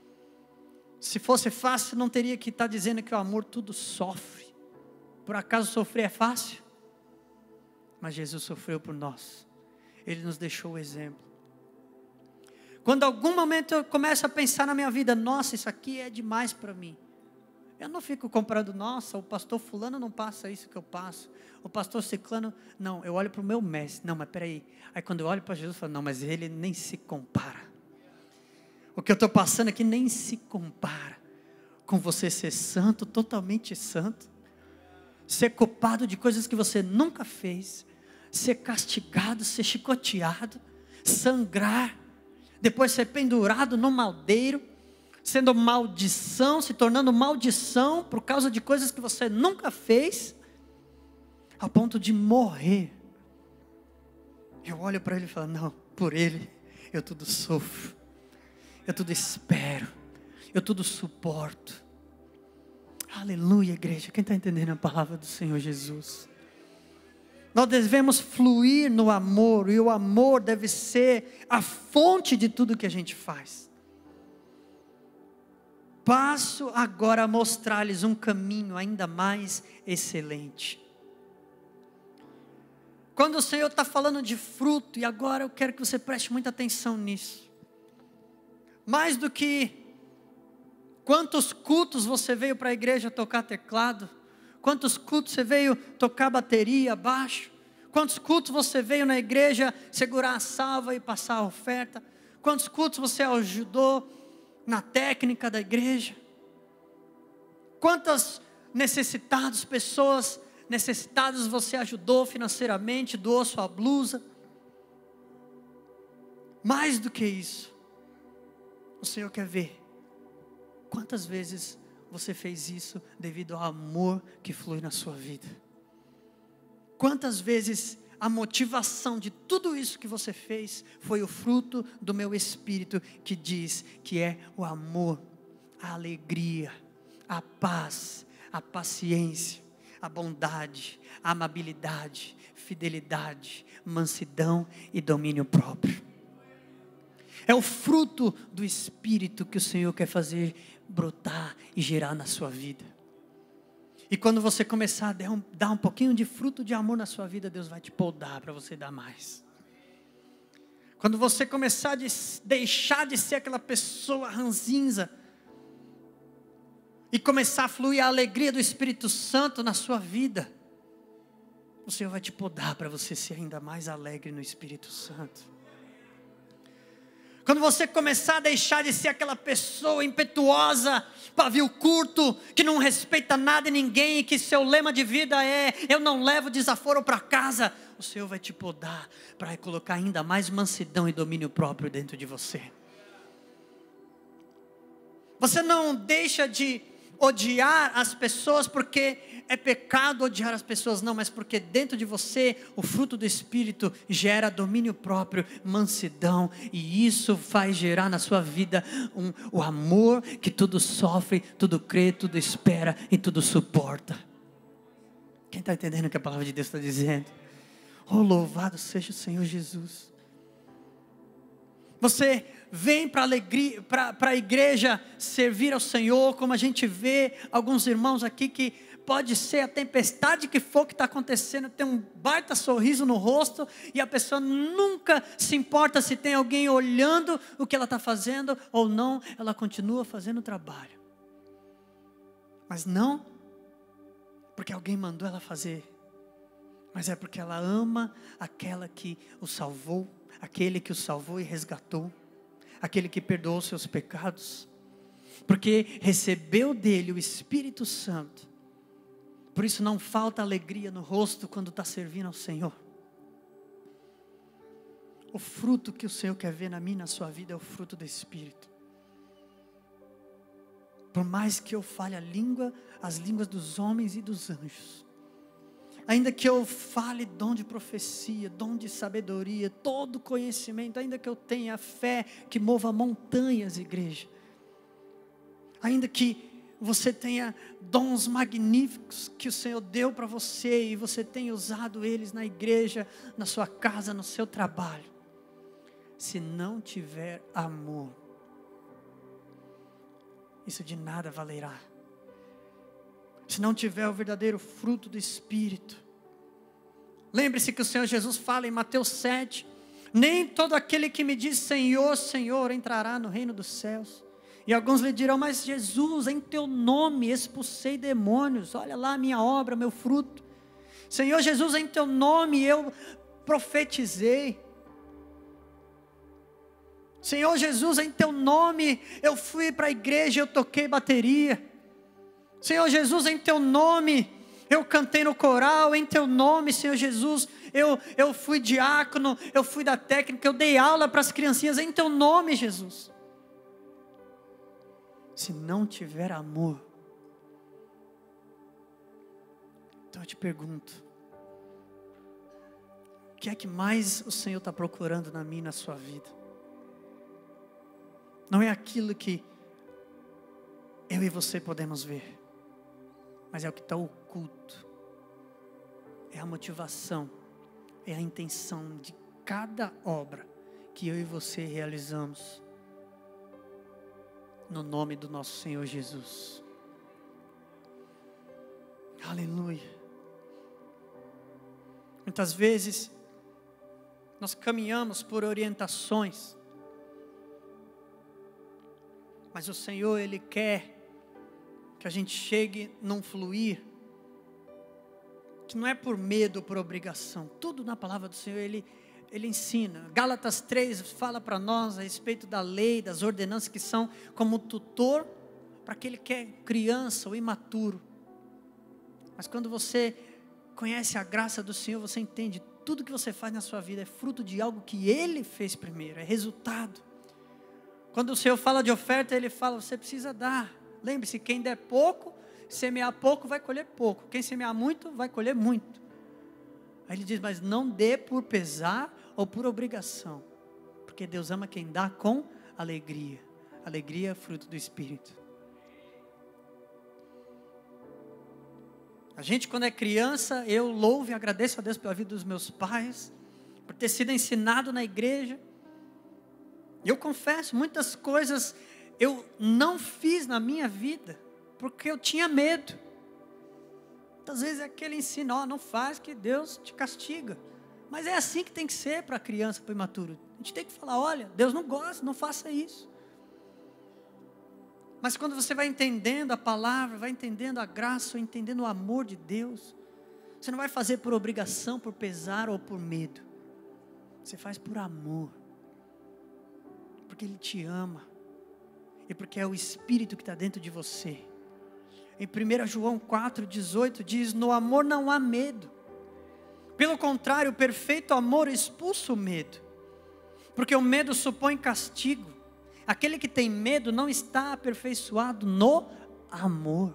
Se fosse fácil, não teria que estar dizendo que o amor tudo sofre. Por acaso sofrer é fácil? Mas Jesus sofreu por nós. Ele nos deixou o exemplo. Quando algum momento eu começo a pensar na minha vida, nossa, isso aqui é demais para mim. Eu não fico comparando, nossa, o pastor fulano não passa isso que eu passo. O pastor ciclano, não, eu olho para o meu mestre. Não, mas peraí. Aí quando eu olho para Jesus, eu falo, não, mas ele nem se compara. O que eu estou passando aqui nem se compara com você ser santo, totalmente santo. Ser culpado de coisas que você nunca fez. Ser castigado, ser chicoteado. Sangrar. Depois ser pendurado no madeiro. Sendo maldição, se tornando maldição por causa de coisas que você nunca fez. Ao ponto de morrer. Eu olho para ele e falo, não, por ele eu tudo sofro. Eu tudo espero. Eu tudo suporto. Aleluia, igreja. Quem está entendendo a palavra do Senhor Jesus? Nós devemos fluir no amor. E o amor deve ser a fonte de tudo que a gente faz. Passo agora a mostrar-lhes um caminho ainda mais excelente. Quando o Senhor está falando de fruto, e agora eu quero que você preste muita atenção nisso. Mais do que quantos cultos você veio para a igreja tocar teclado, quantos cultos você veio tocar bateria, baixo, quantos cultos você veio na igreja segurar a salva e passar a oferta, quantos cultos você ajudou na técnica da igreja, quantas pessoas necessitadas você ajudou financeiramente, doou sua blusa. Mais do que isso, o Senhor quer ver quantas vezes você fez isso devido ao amor que flui na sua vida. Quantas vezes a motivação de tudo isso que você fez foi o fruto do meu espírito, que diz que é o amor, a alegria, a paz, a paciência, a bondade, a amabilidade, fidelidade, mansidão e domínio próprio. É o fruto do Espírito que o Senhor quer fazer brotar e gerar na sua vida. E quando você começar a dar um pouquinho de fruto de amor na sua vida, Deus vai te podar para você dar mais. Quando você começar a deixar de ser aquela pessoa ranzinza e começar a fluir a alegria do Espírito Santo na sua vida, o Senhor vai te podar para você ser ainda mais alegre no Espírito Santo. Quando você começar a deixar de ser aquela pessoa impetuosa, pavio curto, que não respeita nada e ninguém, e que seu lema de vida é: eu não levo desaforo para casa, o Senhor vai te podar para colocar ainda mais mansidão e domínio próprio dentro de você. Você não deixa de odiar as pessoas porque é pecado odiar as pessoas, não, mas porque dentro de você o fruto do Espírito gera domínio próprio, mansidão, e isso faz gerar na sua vida o amor que tudo sofre, tudo crê, tudo espera e tudo suporta. Quem está entendendo o que a palavra de Deus está dizendo? Oh, louvado seja o Senhor Jesus. Você vem para a igreja servir ao Senhor, como a gente vê alguns irmãos aqui que pode ser a tempestade que for que está acontecendo, tem um baita sorriso no rosto e a pessoa nunca se importa se tem alguém olhando o que ela está fazendo ou não, ela continua fazendo o trabalho. Mas não porque alguém mandou ela fazer, mas é porque ela ama aquela que o salvou, aquele que o salvou e resgatou, aquele que perdoou seus pecados, porque recebeu dele o Espírito Santo. Por isso não falta alegria no rosto quando está servindo ao Senhor. O fruto que o Senhor quer ver na minha e na sua vida é o fruto do Espírito. Por mais que eu fale as línguas dos homens e dos anjos, ainda que eu fale dom de profecia, dom de sabedoria, todo conhecimento, ainda que eu tenha fé que mova montanhas, igreja, ainda que você tenha dons magníficos que o Senhor deu para você e você tenha usado eles na igreja, na sua casa, no seu trabalho, se não tiver amor, isso de nada valerá. Se não tiver o verdadeiro fruto do Espírito. Lembre-se que o Senhor Jesus fala em Mateus 7, nem todo aquele que me diz Senhor, Senhor entrará no reino dos céus. E alguns lhe dirão: mas Jesus, em teu nome expulsei demônios, olha lá a minha obra, meu fruto. Senhor Jesus, em teu nome eu profetizei. Senhor Jesus, em teu nome eu fui para a igreja, eu toquei bateria. Senhor Jesus, em teu nome eu cantei no coral, em teu nome, Senhor Jesus, eu fui diácono, eu fui da técnica, eu dei aula para as criancinhas, em teu nome, Jesus. Se não tiver amor, então eu te pergunto, o que é que mais o Senhor está procurando na minha e na sua vida? Não é aquilo que eu e você podemos ver, mas é o que está oculto, é a motivação, é a intenção de cada obra que eu e você realizamos, no nome do nosso Senhor Jesus. Aleluia. Muitas vezes nós caminhamos por orientações, mas o Senhor, Ele quer que a gente chegue num fluir, que não é por medo ou por obrigação. Tudo na palavra do Senhor, Ele ensina. Gálatas 3 fala para nós a respeito da lei, das ordenanças que são como tutor para aquele que é criança ou imaturo. Mas quando você conhece a graça do Senhor, você entende, tudo que você faz na sua vida é fruto de algo que Ele fez primeiro, é resultado. Quando o Senhor fala de oferta, Ele fala, você precisa dar. Lembre-se, quem der pouco, semear pouco, vai colher pouco. Quem semear muito, vai colher muito. Aí Ele diz, mas não dê por pesar ou por obrigação. Porque Deus ama quem dá com alegria. Alegria é fruto do Espírito. A gente, quando é criança, eu louvo e agradeço a Deus pela vida dos meus pais, por ter sido ensinado na igreja. Eu confesso, muitas coisas eu não fiz na minha vida, porque eu tinha medo. Muitas vezes é aquele ensino, não faz que Deus te castiga. Mas é assim que tem que ser para a criança, para o imaturo. A gente tem que falar, olha, Deus não gosta, não faça isso. Mas quando você vai entendendo a palavra, vai entendendo a graça, vai entendendo o amor de Deus, você não vai fazer por obrigação, por pesar ou por medo. Você faz por amor. Porque Ele te ama. E porque é o Espírito que está dentro de você. Em 1 João 4,18 diz, no amor não há medo. Pelo contrário, o perfeito amor expulsa o medo. Porque o medo supõe castigo. Aquele que tem medo não está aperfeiçoado no amor.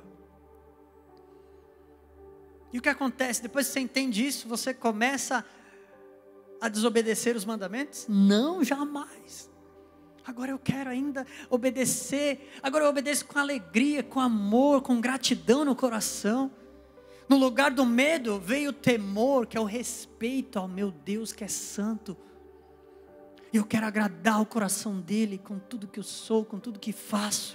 E o que acontece? Depois que você entende isso, você começa a desobedecer os mandamentos? Não, jamais. Agora eu quero ainda obedecer. Agora eu obedeço com alegria, com amor, com gratidão no coração. No lugar do medo veio o temor, que é o respeito ao meu Deus que é santo. E eu quero agradar o coração dele com tudo que eu sou, com tudo que faço.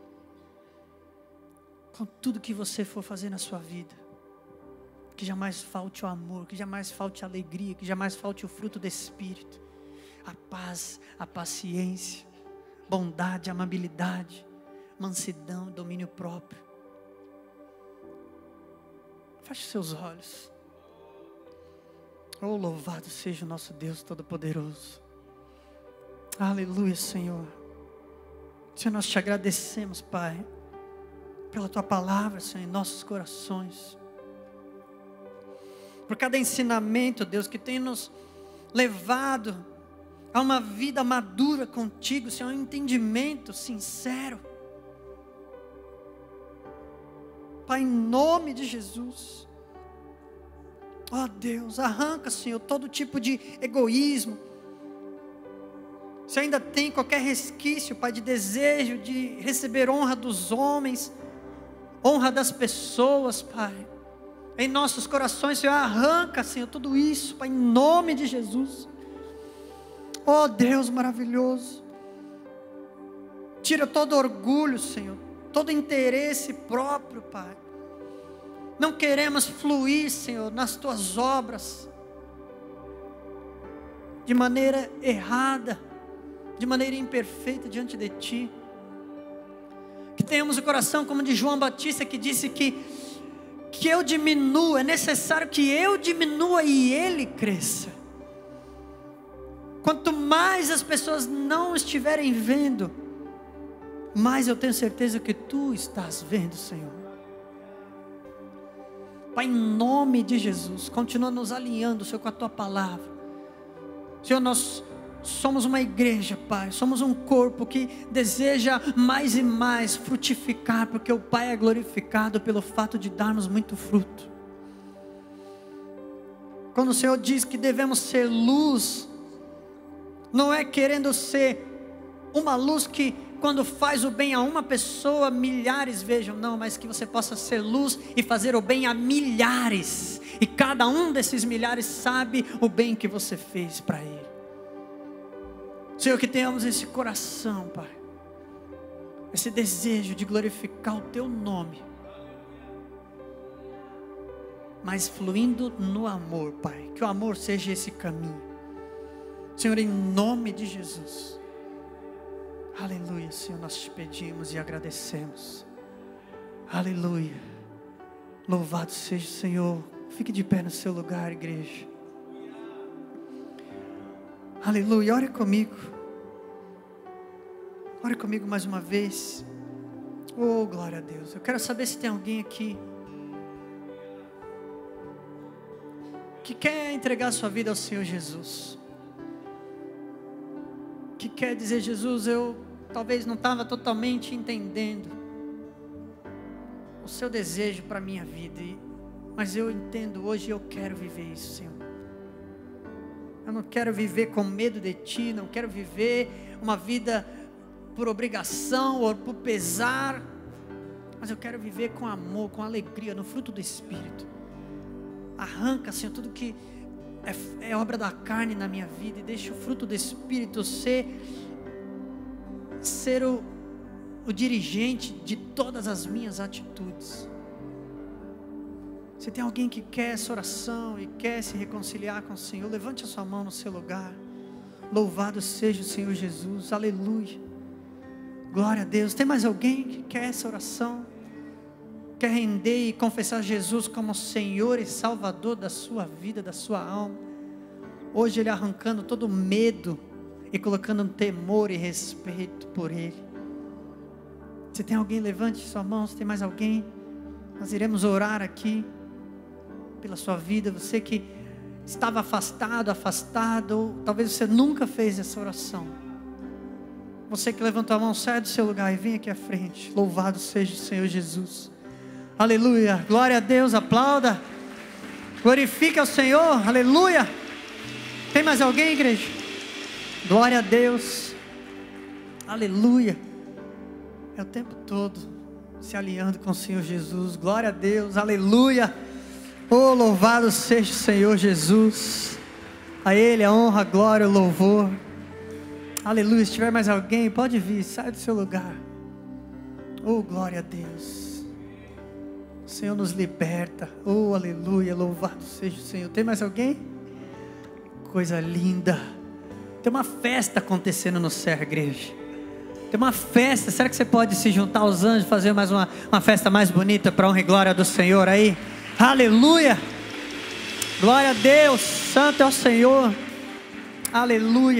Com tudo que você for fazer na sua vida. Que jamais falte o amor, que jamais falte a alegria, que jamais falte o fruto do Espírito. A paz, a paciência, bondade, amabilidade, mansidão, domínio próprio. Feche seus olhos. Oh, louvado seja o nosso Deus Todo-Poderoso. Aleluia, Senhor. Senhor, nós te agradecemos, Pai, pela Tua palavra, Senhor, em nossos corações. Por cada ensinamento, Deus, que tem nos levado a uma vida madura contigo, Senhor, um entendimento sincero. Pai, em nome de Jesus. Ó Deus, arranca, Senhor, todo tipo de egoísmo. Se ainda tem qualquer resquício, Pai, de desejo de receber honra dos homens, honra das pessoas, Pai, em nossos corações, Senhor, arranca, Senhor, tudo isso, Pai, em nome de Jesus. Oh Deus maravilhoso, tira todo orgulho, Senhor, todo interesse próprio, Pai. Não queremos fluir, Senhor, nas Tuas obras, de maneira errada, de maneira imperfeita diante de Ti. Que tenhamos o coração como de João Batista, que disse que eu diminua, é necessário que eu diminua e Ele cresça. Quanto mais as pessoas não estiverem vendo, mais eu tenho certeza que Tu estás vendo, Senhor. Pai, em nome de Jesus, continua nos alinhando, Senhor, com a Tua palavra. Senhor, nós somos uma igreja, Pai, somos um corpo que deseja mais e mais frutificar, porque o Pai é glorificado pelo fato de darmos muito fruto. Quando o Senhor diz que devemos ser luz, não é querendo ser uma luz que quando faz o bem a uma pessoa, milhares vejam, não, mas que você possa ser luz e fazer o bem a milhares, e cada um desses milhares sabe o bem que você fez para ele. Senhor, que tenhamos esse coração, Pai, esse desejo de glorificar o Teu nome, mas fluindo no amor, Pai, que o amor seja esse caminho, Senhor, em nome de Jesus. Aleluia, Senhor, nós te pedimos e agradecemos. Aleluia, louvado seja o Senhor. Fique de pé no seu lugar, igreja. Aleluia, ore comigo. Ore comigo mais uma vez. Oh, glória a Deus. Eu quero saber se tem alguém aqui que quer entregar sua vida ao Senhor Jesus, que quer dizer: Jesus, eu talvez não estava totalmente entendendo o Seu desejo para a minha vida, mas eu entendo hoje e eu quero viver isso, Senhor. Eu não quero viver com medo de Ti, não quero viver uma vida por obrigação ou por pesar, mas eu quero viver com amor, com alegria, no fruto do Espírito. Arranca, Senhor, tudo que é obra da carne na minha vida, e deixa o fruto do Espírito ser o dirigente de todas as minhas atitudes. Se tem alguém que quer essa oração e quer se reconciliar com o Senhor, levante a sua mão no seu lugar. Louvado seja o Senhor Jesus. Aleluia. Glória a Deus. Tem mais alguém que quer essa oração? Quer render e confessar Jesus como Senhor e Salvador da sua vida, da sua alma? Hoje Ele arrancando todo medo e colocando um temor e respeito por Ele. Se tem alguém, levante sua mão. Se tem mais alguém, nós iremos orar aqui pela sua vida. Você que estava afastado, ou talvez você nunca fez essa oração. Você que levantou a mão, sai do seu lugar e vem aqui à frente. Louvado seja o Senhor Jesus. Aleluia, glória a Deus, aplauda. Glorifica o Senhor, aleluia. Tem mais alguém, igreja? Glória a Deus. Aleluia. É o tempo todo se alinhando com o Senhor Jesus. Glória a Deus, aleluia. Oh, louvado seja o Senhor Jesus. A Ele a honra, a glória, o louvor. Aleluia. Se tiver mais alguém, pode vir, sai do seu lugar. Oh, glória a Deus. O Senhor nos liberta. Oh, aleluia, louvado seja o Senhor. Tem mais alguém? Coisa linda. Tem uma festa acontecendo no céu, igreja. Tem uma festa. Será que você pode se juntar aos anjos e fazer mais uma festa mais bonita para a honra e glória do Senhor aí? Aleluia. Glória a Deus. Santo é o Senhor. Aleluia.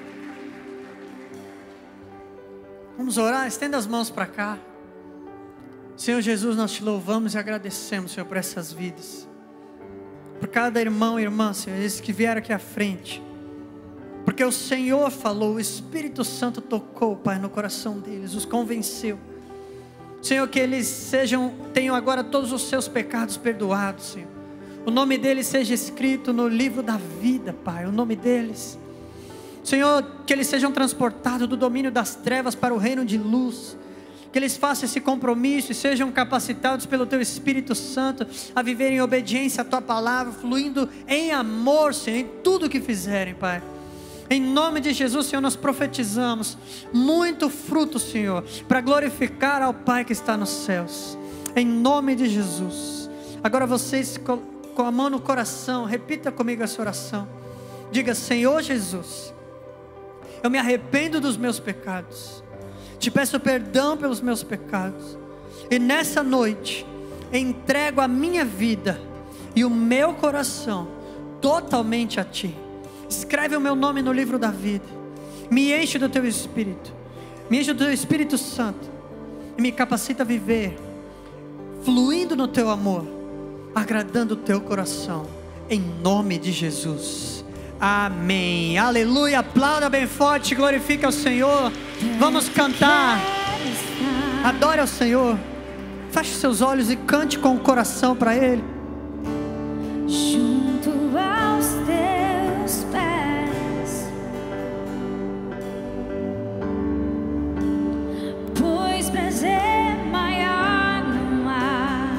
Vamos orar. Estenda as mãos para cá. Senhor Jesus, nós te louvamos e agradecemos, Senhor, por essas vidas. Por cada irmão e irmã, Senhor, esses que vieram aqui à frente. Porque o Senhor falou, o Espírito Santo tocou, Pai, no coração deles, os convenceu. Senhor, que eles tenham agora todos os seus pecados perdoados, Senhor. O nome deles seja escrito no livro da vida, Pai, o nome deles. Senhor, que eles sejam transportados do domínio das trevas para o reino de luz. Que eles façam esse compromisso e sejam capacitados pelo Teu Espírito Santo a viverem em obediência à Tua palavra, fluindo em amor, Senhor, em tudo que fizerem, Pai. Em nome de Jesus, Senhor, nós profetizamos muito fruto, Senhor, para glorificar ao Pai que está nos céus. Em nome de Jesus. Agora vocês com a mão no coração, repita comigo essa oração. Diga: Senhor Jesus, eu me arrependo dos meus pecados. Te peço perdão pelos meus pecados. E nessa noite, entrego a minha vida e o meu coração totalmente a Ti. Escreve o meu nome no livro da vida. Me enche do Teu Espírito. Me enche do Teu Espírito Santo. E me capacita a viver fluindo no Teu amor, agradando o Teu coração. Em nome de Jesus. Amém. Aleluia. Aplauda bem forte. Glorifica o Senhor. Vamos cantar. Adore ao Senhor. Feche seus olhos e cante com o coração para Ele. Junto aos Teus pés, pois prazer maior não há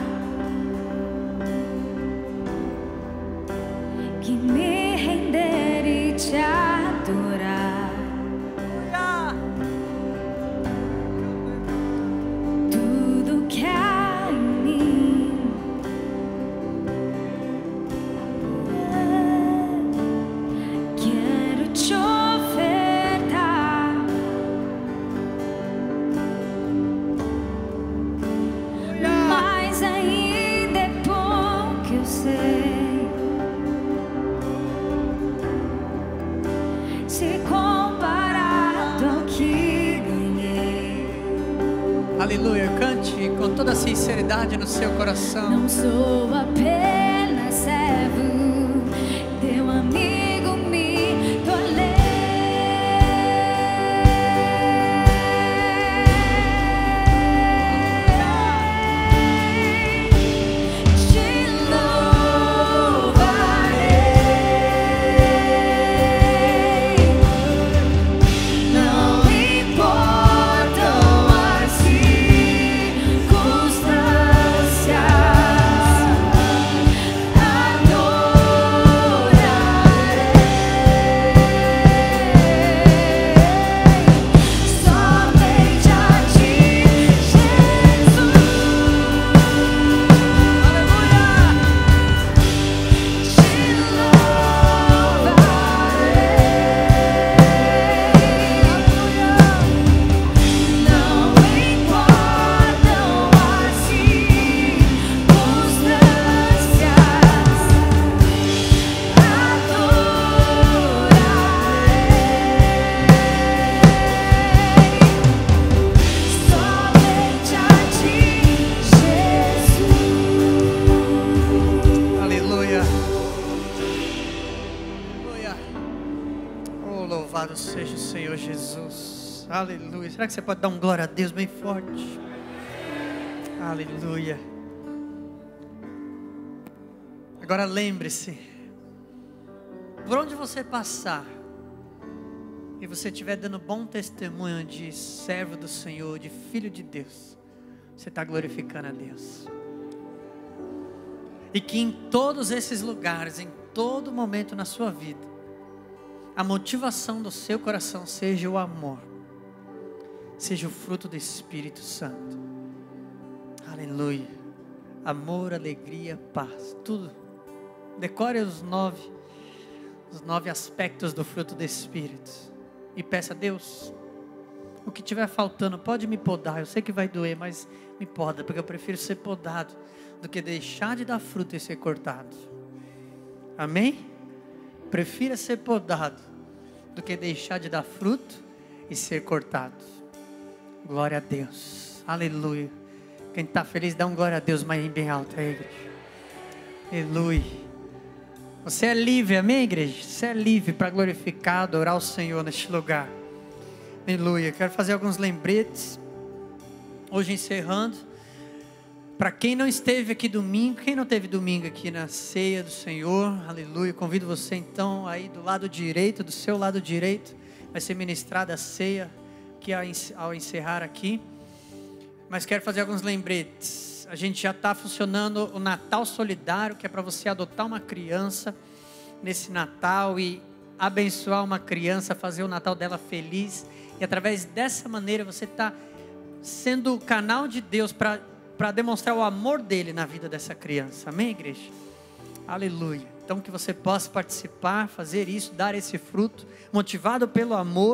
que me render e Te adorar. Tudo que há em mim quero Te ofertar. Mas ainda é pouco, eu sei, se comparado ao que ganhei. Aleluia. Cante com toda a sinceridade no seu coração. Não sou apenas servo, Teu amigo, me tornei. Te louvarei. Não importam as circunstâncias, seja o Senhor Jesus. Aleluia. Será que você pode dar um glória a Deus bem forte? Aleluia. Agora lembre-se, por onde você passar e você estiver dando bom testemunho de servo do Senhor, de filho de Deus, você está glorificando a Deus. E que em todos esses lugares, em todo momento na sua vida, a motivação do seu coração seja o amor, seja o fruto do Espírito Santo. Aleluia. Amor, alegria, paz, tudo. Decore os nove aspectos do fruto do Espírito. E peça a Deus, o que estiver faltando, pode me podar. Eu sei que vai doer, mas me poda, porque eu prefiro ser podado do que deixar de dar fruto e ser cortado. Amém? Prefira ser podado do que deixar de dar fruto e ser cortado. Glória a Deus. Aleluia. Quem está feliz, dá um glória a Deus, mas bem alto aí, igreja. Aleluia. Você é livre, amém, igreja? Você é livre para glorificar, adorar o Senhor neste lugar. Aleluia. Quero fazer alguns lembretes. Hoje encerrando. Para quem não esteve aqui domingo, quem não teve domingo aqui na ceia do Senhor, aleluia, convido você então aí do lado direito, do seu lado direito, vai ser ministrada a ceia que ao encerrar aqui. Mas quero fazer alguns lembretes. A gente já está funcionando o Natal Solidário, que é para você adotar uma criança nesse Natal e abençoar uma criança, fazer o Natal dela feliz. E através dessa maneira você está sendo o canal de Deus para demonstrar o amor dele na vida dessa criança. Amém, igreja? Aleluia. Então que você possa participar, fazer isso, dar esse fruto, motivado pelo amor.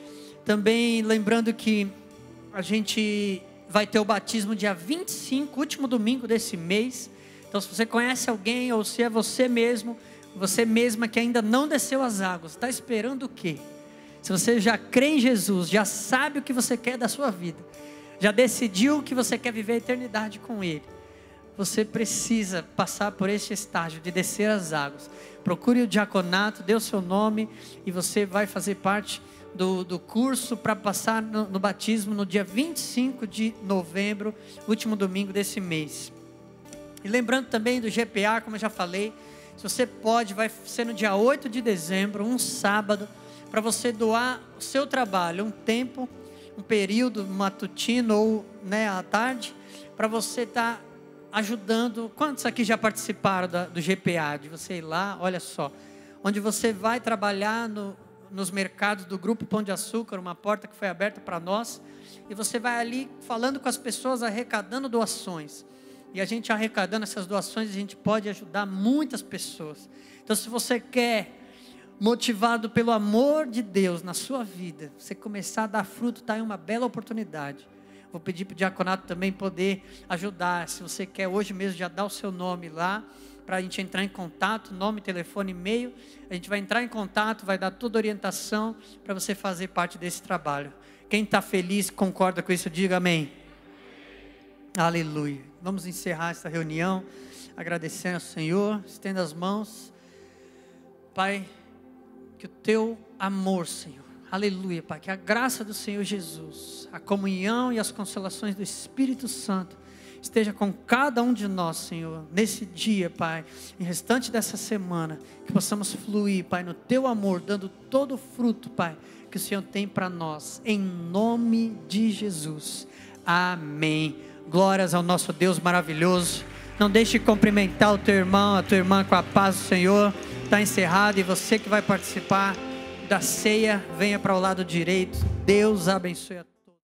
Também lembrando que a gente vai ter o batismo dia 25, último domingo desse mês. Então se você conhece alguém, ou se é você mesmo, você mesma que ainda não desceu as águas, está esperando o quê? Se você já crê em Jesus, já sabe o que você quer da sua vida, já decidiu que você quer viver a eternidade com Ele, você precisa passar por este estágio de descer as águas. Procure o diaconato, dê o seu nome e você vai fazer parte do curso para passar no batismo no dia 25 de novembro, último domingo desse mês. E lembrando também do GPA, como eu já falei, se você pode, vai ser no dia 8 de dezembro, um sábado, para você doar o seu trabalho, um tempo, um período matutino ou à tarde, para você estar ajudando. Quantos aqui já participaram do GPA? De você ir lá, olha só, onde você vai trabalhar nos mercados do Grupo Pão de Açúcar, uma porta que foi aberta para nós, e você vai ali falando com as pessoas, arrecadando doações. E a gente arrecadando essas doações, a gente pode ajudar muitas pessoas. Então se você quer, motivado pelo amor de Deus na sua vida, você começar a dar fruto, está aí uma bela oportunidade. Vou pedir para o diaconato também poder ajudar. Se você quer hoje mesmo já dar o seu nome lá, para a gente entrar em contato, nome, telefone, e-mail. A gente vai entrar em contato, vai dar toda a orientação para você fazer parte desse trabalho. Quem está feliz, concorda com isso, diga amém. Aleluia. Vamos encerrar essa reunião agradecendo ao Senhor. Estenda as mãos. Pai, que o teu amor, Senhor, aleluia, Pai, que a graça do Senhor Jesus, a comunhão e as consolações do Espírito Santo esteja com cada um de nós, Senhor, nesse dia, Pai, e restante dessa semana, que possamos fluir, Pai, no teu amor, dando todo o fruto, Pai, que o Senhor tem para nós, em nome de Jesus, amém. Glórias ao nosso Deus maravilhoso. Não deixe de cumprimentar o teu irmão, a tua irmã com a paz do Senhor. Está encerrado, e você que vai participar da ceia, venha para o lado direito. Deus abençoe a todos.